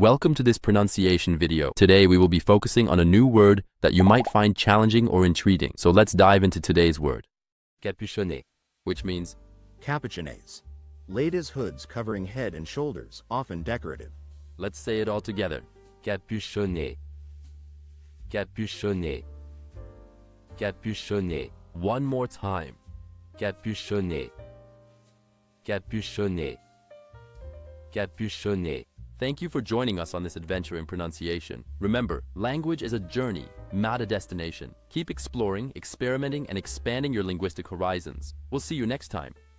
Welcome to this pronunciation video. Today we will be focusing on a new word that you might find challenging or intriguing. So let's dive into today's word. Capuchonnées, which means Capuchonnées. Ladies' hoods covering head and shoulders, often decorative. Let's say it all together. Capuchonnées. Capuchonnées. Capuchonnées. One more time. Capuchonnées. Capuchonnées. Capuchonnées. Thank you for joining us on this adventure in pronunciation. Remember, language is a journey, not a destination. Keep exploring, experimenting, and expanding your linguistic horizons. We'll see you next time.